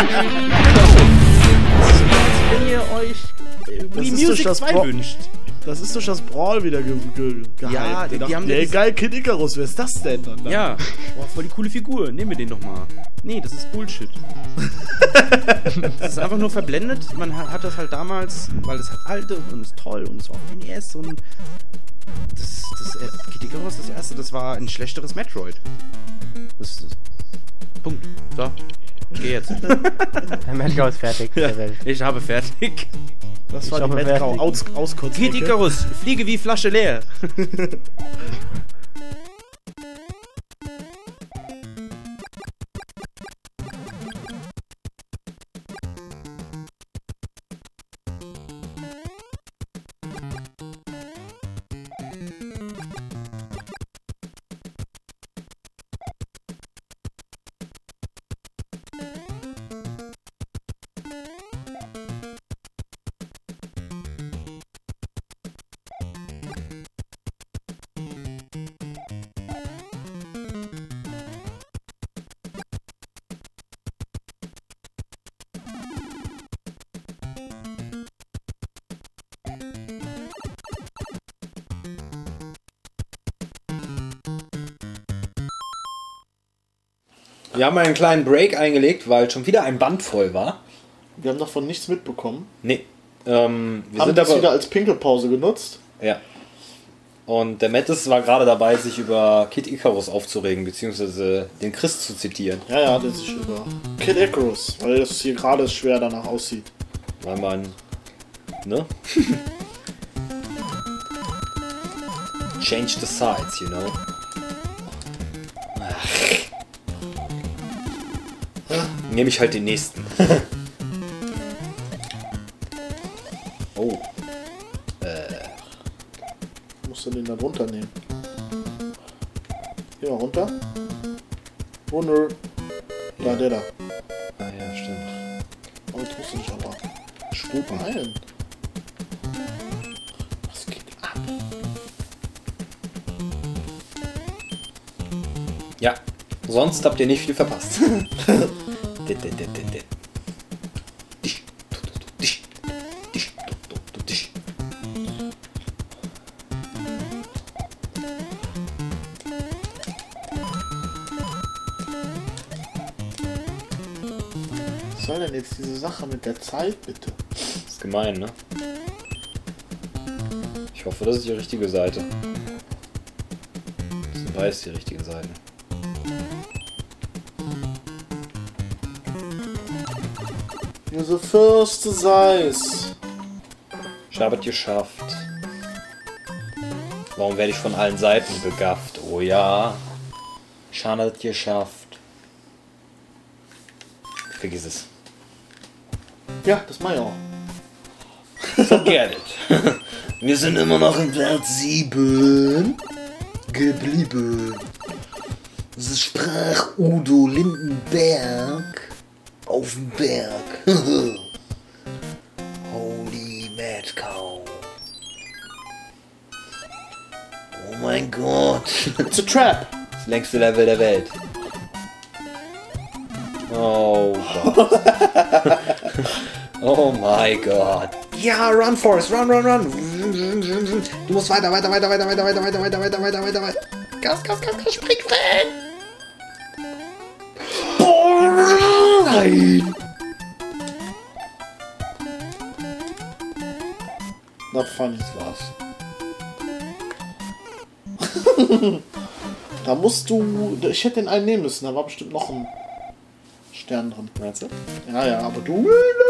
Wenn ihr euch Wii Music 2 wünscht. Das ist durch das Brawl wieder gehypt. Ja, die haben ey, geil, Kid Icarus, wer ist das denn? Dann? Ja, boah, voll die coole Figur. Nehmen wir den doch mal. Nee, das ist Bullshit. Das ist einfach nur verblendet. Man hat das halt damals, weil es halt alt ist und ist toll und es war auf NES und Kid Icarus, das erste, das war ein schlechteres Metroid. Punkt. So, ich geh jetzt. Der Metro ist fertig. Ja, ich habe fertig. Das war die Metro auskotz. Kid Icarus, fliege wie Flasche leer. Wir haben einen kleinen Break eingelegt, weil schon wieder ein Band voll war. Wir haben davon nichts mitbekommen. Nee. Wir haben sind das aber wieder als Pinkelpause genutzt. Ja. Und der Mattis war gerade dabei, sich über Kid Icarus aufzuregen, beziehungsweise den Chris zu zitieren. Ja, der sich über Kid Icarus, weil das hier gerade schwer danach aussieht. Weil man, ne? Change the sides, you know? Nehme ich halt den nächsten. Oh. Musst du den dann runternehmen? Geh mal runter. Wunder. Ja, Ja. der da. Ah ja, stimmt. Oh, jetzt musst du dich aber spupen ein. Was geht ab? Ja. Sonst habt ihr nicht viel verpasst. Was soll denn jetzt diese Sache mit der Zeit, bitte? Das ist gemein, ne? Ich hoffe, das ist die richtige Seite. Das sind beides die richtigen Seiten. You're the first size. Ich habe es geschafft. Warum werde ich von allen Seiten begafft? Oh ja. Ich habe es geschafft. Vergiss es. Ja, das mach ich auch. Forget it. Wir sind immer noch in Welt 7 geblieben. Das sprach Udo Lindenberg auf dem Berg. Holy Mad Cow. Oh mein Gott. It's a trap. Das längste Level der Welt. Oh Gott. Oh mein Gott. Ja, run, Forrest, run, run, run. Du musst weiter. Gas, spring rein. Boah, nein. Not funny. Das war's. Da musst du... Ich hätte den einen nehmen müssen, da war bestimmt noch ein Stern drin. Meinst du? Ja, aber du...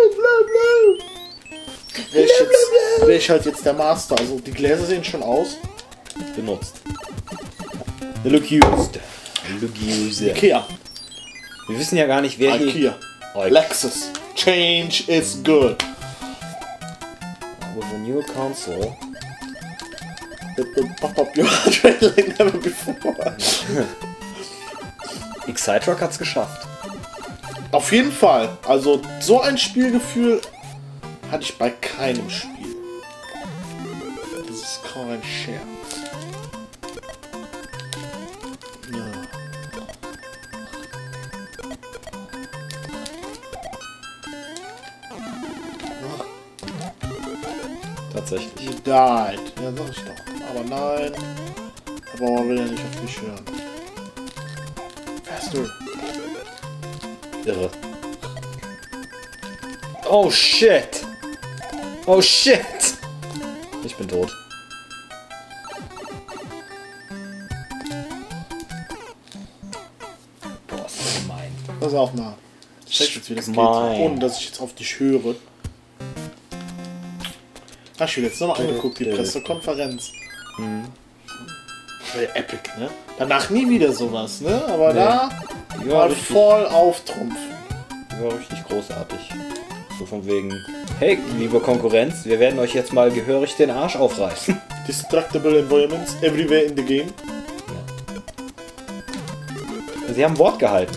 Wäre ich halt jetzt der Master. Also die Gläser sehen schon aus. Benutzt. Look used. Ikea. Wir wissen ja gar nicht, wer hier... Ikea. Lexus. Change is good. With a new console. It will pop up your heart rate like never before. Excitrock hat's geschafft. Auf jeden Fall. Also so ein Spielgefühl hatte ich bei keinem Spiel. Das ist kein Scherz. Ja. tatsächlich. You died. Ja, sag ich doch. Aber nein. Der Bauer will ja nicht auf mich hören. Wer bist du? Irre. Oh shit! Oh shit! Ich bin tot. Boah, ist das gemein. Pass auf mal. Ich check jetzt, wie das geht, Gemein. ohne dass ich jetzt auf dich höre. Hast du dir jetzt nochmal angeguckt, die Pressekonferenz? War ja epic, ne? Danach nie wieder sowas, ne? Aber da Ja, war richtig. voll auftrumpfen. Ja, richtig großartig. So von wegen, hey, liebe Konkurrenz, wir werden euch jetzt mal gehörig den Arsch aufreißen. Destructible environments everywhere in the game. Sie haben Wort gehalten.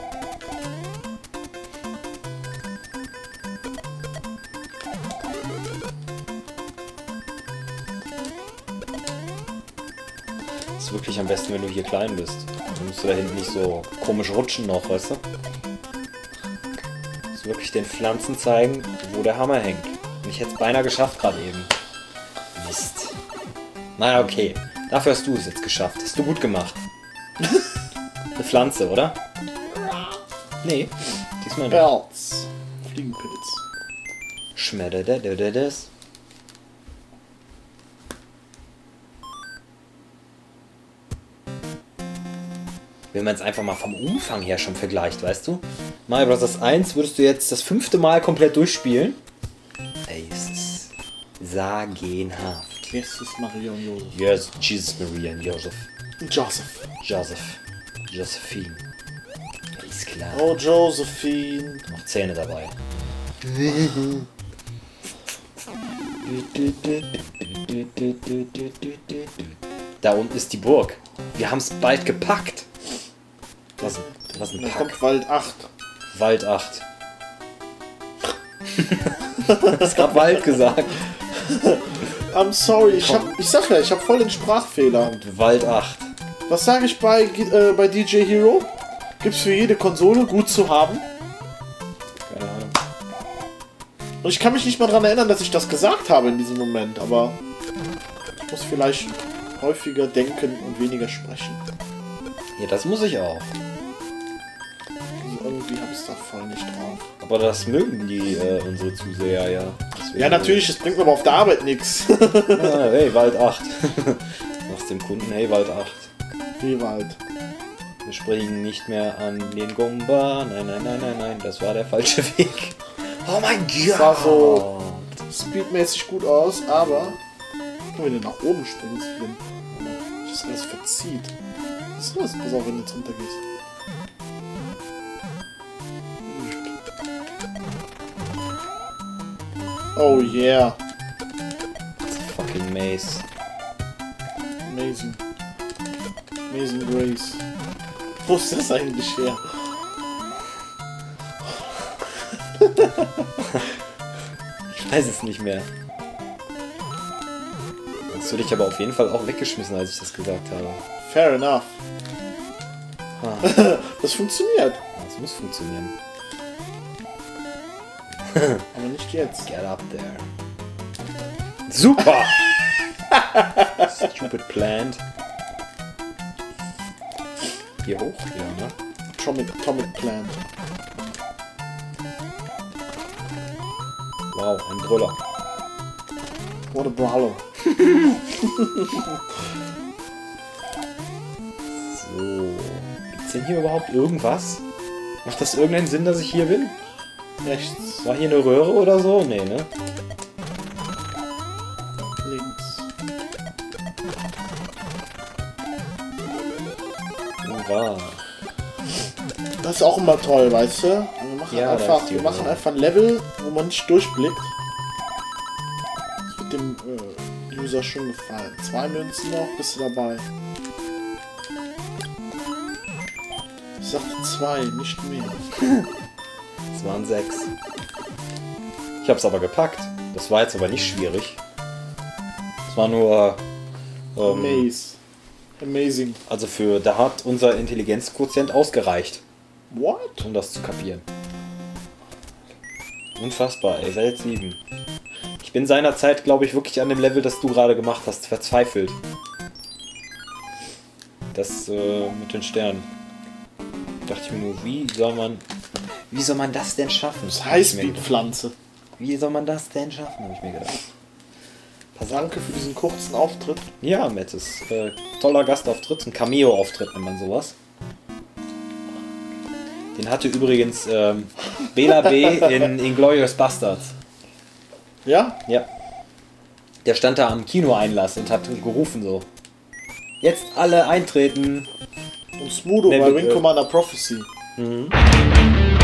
Ist wirklich am besten, wenn du hier klein bist. Dann musst du da hinten nicht so komisch rutschen noch, weißt du? Musst wirklich den Pflanzen zeigen, wo der Hammer hängt. Und ich hätte es beinahe geschafft gerade eben. Mist. Naja, okay. Dafür hast du es jetzt geschafft. Hast du gut gemacht. Eine Pflanze, oder? Nee, diesmal nicht. Pelz. Fliegenpilz. Schmedderderderderdes. Wenn man es einfach mal vom Umfang her schon vergleicht, weißt du? Mario Bros. 1 würdest du jetzt das 5. Mal komplett durchspielen. Ey, es ist sagenhaft. Jesus, Maria und Josef. Yes, Jesus, Maria und Joseph. Joseph. Joseph. Josephine. Ist klar. Oh, Josephine. Noch Zähne dabei. Da unten ist die Burg. Wir haben es bald gepackt. Was ein Da Pack. kommt Wald 8. Wald 8. Du hast gerade Wald gesagt. I'm sorry, ich sag ja, ich hab voll den Sprachfehler. Und Wald 8. Was sage ich bei DJ Hero? Gibt's für jede Konsole, gut zu haben. Keine Ahnung. Und ich kann mich nicht mal daran erinnern, dass ich das gesagt habe in diesem Moment, aber ich muss vielleicht häufiger denken und weniger sprechen. Ja, das muss ich auch. Also irgendwie habe ich es da voll nicht drauf. Aber das mögen die unsere Zuseher ja. Deswegen- Ja, natürlich, es bringt mir aber auf der Arbeit nichts. Ja, hey, Wald 8. Machst dem Kunden, hey, Wald 8. Wie Wald. Wir springen nicht mehr an den Gumba. Nein, nein, nein, nein, nein, das war der falsche Weg. Oh mein Gott! Das sah so speedmäßig gut aus, aber wenn du nach oben springst, wenn sich das alles verzieht. Was ist das? Pass auf, wenn du jetzt runtergehst. Oh yeah. Fucking Maze. Amazing. Amazing Grace. Wo ist das eigentlich her? Ich weiß es nicht mehr. Hast du dich aber auf jeden Fall auch weggeschmissen, als ich das gesagt habe. Fair enough. Ah, Das funktioniert. das muss funktionieren. Aber nicht jetzt. Get up there. Super! Stupid plant. Hier hoch? Ja, ne? Atomic Plant. Wow, ein Brüller. What a brawler. So. Gibt's denn hier überhaupt irgendwas? Macht das irgendeinen Sinn, dass ich hier bin? Rechts. War hier eine Röhre oder so? Nee, ne? Links. Hurra. Das ist auch immer toll, weißt du? Wir machen, Ja, da einfach, ist die wir machen Röhre. einfach ein Level, wo man nicht durchblickt. Das wird dem User schon gefallen. 2 Münzen noch, bist du dabei. Ich sagte 2, nicht mehr. Es waren 6. Ich hab's aber gepackt. Das war jetzt aber nicht schwierig. Es war nur... Amazing. Also da hat unser Intelligenzquotient ausgereicht, What? um das zu kapieren. Unfassbar, ey, Welt 7. Ich bin seinerzeit, glaube ich, wirklich an dem Level, das du gerade gemacht hast, verzweifelt. Das mit den Sternen. Dachte ich mir nur, wie soll man das denn schaffen? Das Highspeed-Pflanze. Wie soll man das denn schaffen, habe ich mir gedacht. Danke für diesen kurzen Auftritt. Ja, Matt, ist toller Gastauftritt, ein Cameo-Auftritt nennt man sowas. Den hatte übrigens Bela B. in Inglourious Basterds. Ja? Ja. Der stand da am Kinoeinlass und hat gerufen so. Jetzt alle eintreten. Und Smudo Nee, bei bitte. Wing Commander Prophecy. Mhm.